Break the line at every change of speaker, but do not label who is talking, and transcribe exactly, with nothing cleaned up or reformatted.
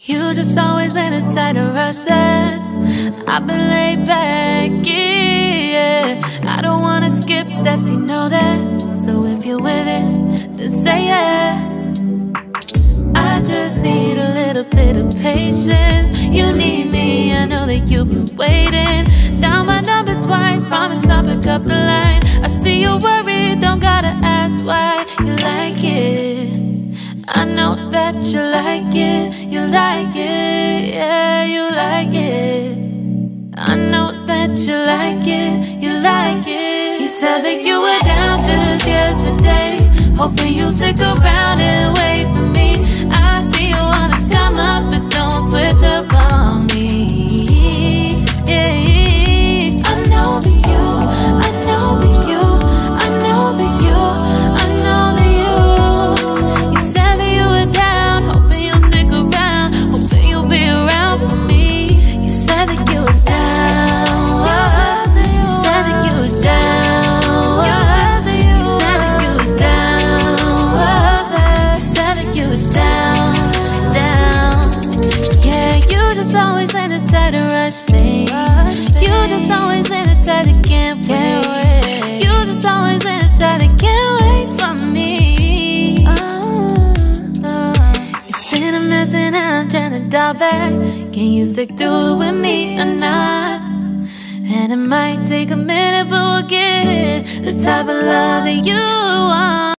You just always been the type to rush that. I've been laid back, yeah. I don't wanna skip steps, you know that. So if you're with it, then say yeah. I just need a little bit of patience. You need me, I know that you've been waiting. Down my number twice, promise I'll pick up the line. I see you worried, don't gotta ask why. You like it, I know that you like it. You like it, yeah, you like it. I know that you like it, you like it. You said that you were down just yesterday, hoping you'll stick around and wait for me. I see you wanna come up, but don't switch up on me. Yeah, I know that you, I know that you, I know that you, I know that you. You said that you were down, hoping you'll stick around, hoping you'll be around for me. You said that you were down, you said that you were down, you said that you were down, you said that you were down, down. Yeah, you just always been the type to rush things. You just always been the type that can't wait. You just always been the type that can't wait for me. It's been a mess and I'm trying to dial back. Can you stick through it with me or not? And it might take a minute, but we'll get it. The type of love that you want.